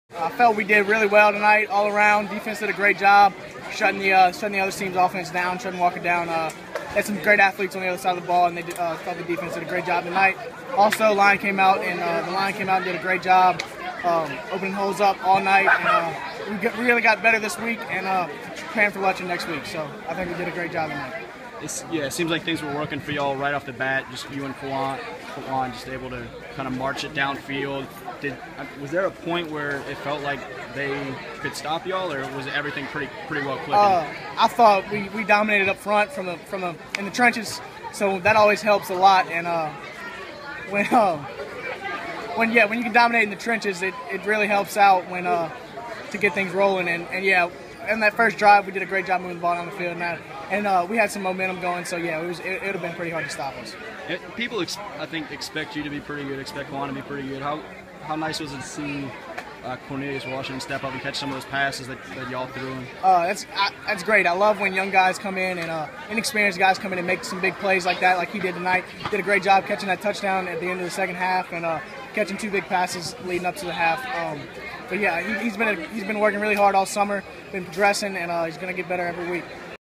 I felt we did really well tonight all around. Defense did a great job shutting the other team's offense down, shutting Walker down. Had some great athletes on the other side of the ball, and they felt the defense did a great job tonight. Also, line came out and did a great job opening holes up all night. And we really got better this week and preparing for luncheon next week. So I think we did a great job tonight. It seems like things were working for y'all right off the bat. Just you and Fawon just able to kind of march it downfield. Was there a point where it felt like they could stop y'all, or was everything pretty well clicking? I thought we dominated up front from in the trenches, so that always helps a lot. And when you can dominate in the trenches, it really helps out when to get things rolling. And in that first drive, we did a great job moving the ball down the field, and we had some momentum going. So it would have been pretty hard to stop us. People, I think, expect you to be pretty good, expect Juan to be pretty good. How nice was it to see Cornelius Washington step up and catch some of those passes that y'all threw him? That's great. I love when young guys come in and inexperienced guys come in and make some big plays like that, like he did tonight. Did a great job catching that touchdown at the end of the second half and catching 2 big passes leading up to the half. But he's been working really hard all summer, been progressing, and he's going to get better every week.